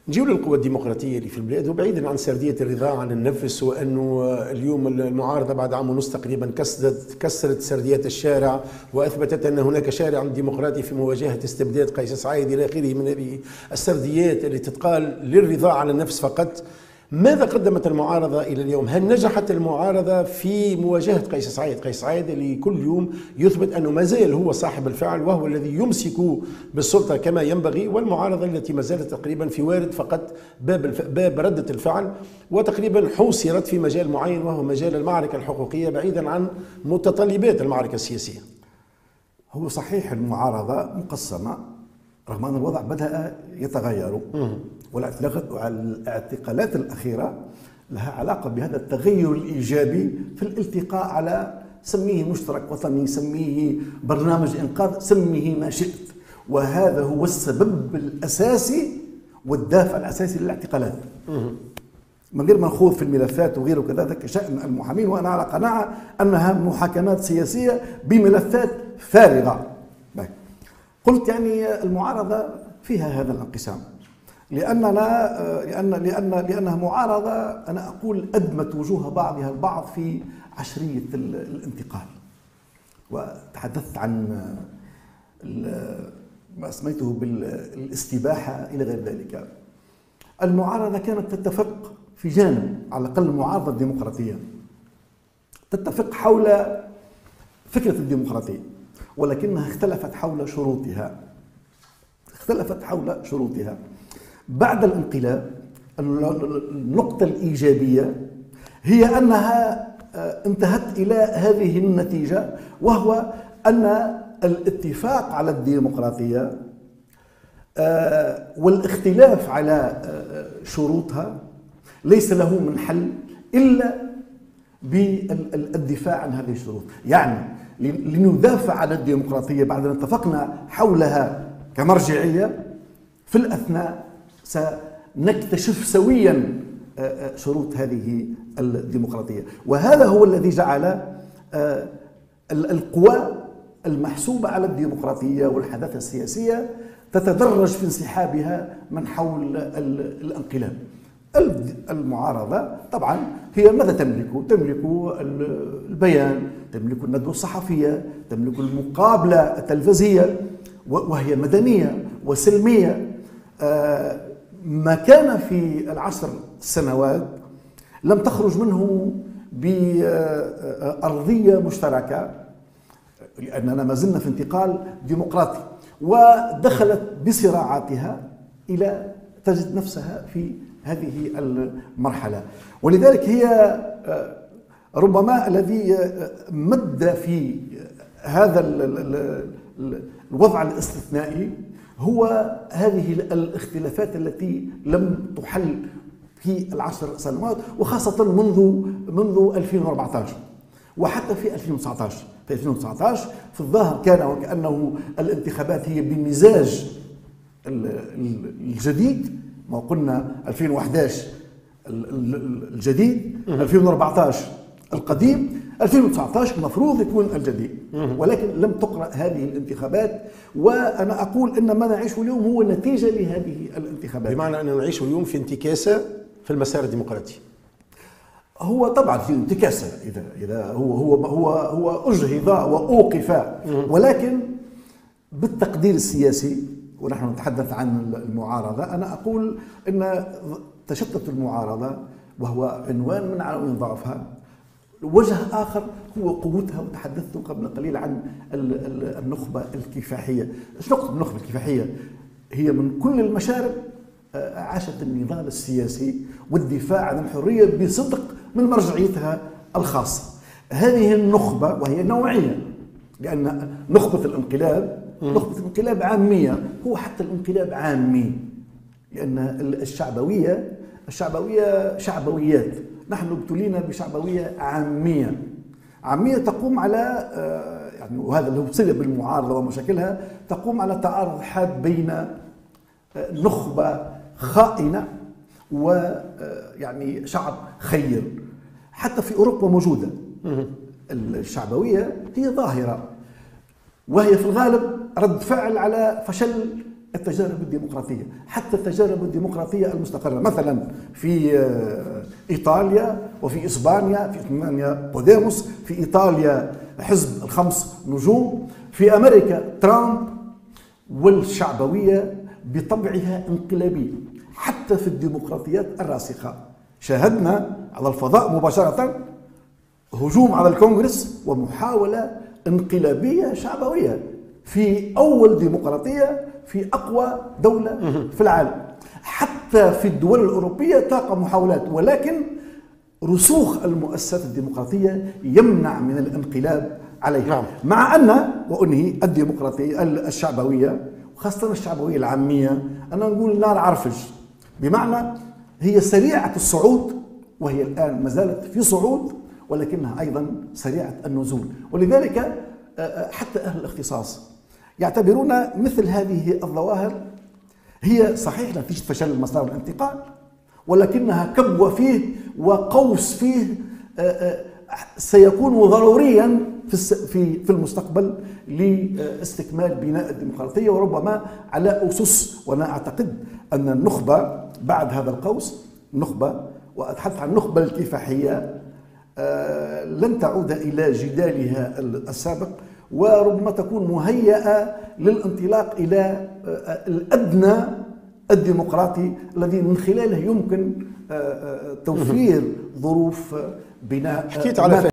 نجيو للقوى الديمقراطية اللي في البلاد، وبعيدا عن سردية الرضا عن النفس، وأنه اليوم المعارضة بعد عام ونص تقريبا كسرت سرديات الشارع وأثبتت أن هناك شارع ديمقراطي في مواجهة استبداد قيس سعيد إلى آخره من هذه السرديات اللي تتقال للرضا عن النفس فقط. ماذا قدمت المعارضة إلى اليوم؟ هل نجحت المعارضة في مواجهة قيس سعيد؟ قيس سعيد اللي كل يوم يثبت أنه ما زال هو صاحب الفعل وهو الذي يمسك بالسلطة كما ينبغي، والمعارضة التي ما زالت تقريبا في وارد فقط باب ردة الفعل، وتقريبا حوصرت في مجال معين وهو مجال المعركة الحقوقية بعيدا عن متطلبات المعركة السياسية. هو صحيح المعارضة مقسمة رغم أن الوضع بدأ يتغير، والاعتقالات الأخيرة لها علاقة بهذا التغير الإيجابي في الالتقاء على، سميه مشترك وطني، سميه برنامج إنقاذ، سميه ما شئت، وهذا هو السبب الأساسي والدافع الأساسي للاعتقالات. من غير ما نخوض في الملفات وغيره كذا، ذاك شأن المحامين، وأنا على قناعة أنها محاكمات سياسية بملفات فارغة. قلت يعني المعارضة فيها هذا الانقسام لأنها معارضة، أنا أقول أدمت وجوه بعضها البعض في عشرية الانتقال، وتحدثت عن ما سميته بالاستباحة إلى غير ذلك. المعارضة كانت تتفق في جانب، على الأقل المعارضة الديمقراطية تتفق حول فكرة الديمقراطية، ولكنها اختلفت حول شروطها. بعد الانقلاب النقطة الإيجابية هي أنها انتهت إلى هذه النتيجة، وهو أن الاتفاق على الديمقراطية والاختلاف على شروطها ليس له من حل إلا بالدفاع عن هذه الشروط. يعني لندافع عن الديمقراطية بعد أن اتفقنا حولها كمرجعية، في الأثناء سنكتشف سويا شروط هذه الديمقراطية، وهذا هو الذي جعل القوى المحسوبة على الديمقراطية والحداثة السياسية تتدرج في انسحابها من حول الانقلاب. المعارضة طبعا هي ماذا تملك؟ تملك البيان، تملك الندوة الصحفية، تملك المقابلة التلفزية، وهي مدنية وسلمية. ما كان في العشر سنوات لم تخرج منه بأرضية مشتركة، لأننا ما زلنا في انتقال ديمقراطي، ودخلت بصراعاتها إلى تجد نفسها في هذه المرحلة. ولذلك هي ربما الذي مد في هذا الوضع الاستثنائي هو هذه الاختلافات التي لم تحل في العشر سنوات، وخاصة منذ 2014 وحتى في 2019. في 2019 في الظاهر كان وكأنه الانتخابات هي بمزاج الجديد، ما قلنا 2011 الجديد، 2014 القديم، 2019 المفروض يكون الجديد، ولكن لم تقرأ هذه الانتخابات. وأنا أقول إن ما نعيشه اليوم هو نتيجة لهذه الانتخابات، بمعنى أن نعيش اليوم في انتكاسة في المسار الديمقراطي. هو طبعا في انتكاسة إذا هو أجهض وأوقف، ولكن بالتقدير السياسي، ونحن نتحدث عن المعارضة، أنا أقول إن تشتت المعارضة وهو عنوان من عناوين ضعفها. وجه آخر هو قوتها، وتحدثت قبل قليل عن النخبة الكفاحية. ايش نقصد بالنخبة الكفاحية؟ هي من كل المشارب عاشت النضال السياسي والدفاع عن الحرية بصدق من مرجعيتها الخاصة. هذه النخبة وهي نوعية، لأن نخبة الانقلاب عامية، هو حتى الانقلاب عامي، لأن الشعبوية شعبويات، نحن ابتلينا بشعبوية عامية تقوم على يعني، وهذا اللي هو بصلة بالمعارضة ومشاكلها، تقوم على تعارض حاد بين نخبة خائنة ويعني شعب خير. حتى في أوروبا موجودة الشعبوية، هي ظاهرة، وهي في الغالب رد فعل على فشل التجارب الديمقراطية، حتى التجارب الديمقراطية المستقرة، مثلا في إيطاليا وفي إسبانيا، في إسبانيا بوديموس، في إيطاليا حزب الخمس نجوم، في أمريكا ترامب، والشعبوية بطبعها انقلابية. حتى في الديمقراطيات الراسخة شاهدنا على الفضاء مباشرة هجوم على الكونغرس ومحاولة انقلابية شعبوية في أول ديمقراطية في أقوى دولة في العالم. حتى في الدول الأوروبية تقع محاولات، ولكن رسوخ المؤسسات الديمقراطية يمنع من الانقلاب عليها. نعم. مع أن وأنهي الديمقراطية الشعبوية، وخاصة الشعبوية العامية، أنا نقول نار عرفج، بمعنى هي سريعة الصعود، وهي الآن ما زالت في صعود، ولكنها أيضا سريعة النزول. ولذلك حتى أهل الاختصاص يعتبرون مثل هذه الظواهر هي صحيح نتيجة فشل مسار الانتقال، ولكنها كبوة فيه وقوس فيه سيكون ضروريا في المستقبل لاستكمال بناء الديمقراطية، وربما على أسس. وأنا أعتقد أن النخبة بعد هذا القوس، النخبة، وأتحدث عن النخبة الكفاحية، لن تعود إلى جدالها السابق، وربما تكون مهيئة للانطلاق إلى الأدنى الديمقراطي الذي من خلاله يمكن توفير ظروف بناء. حكيت على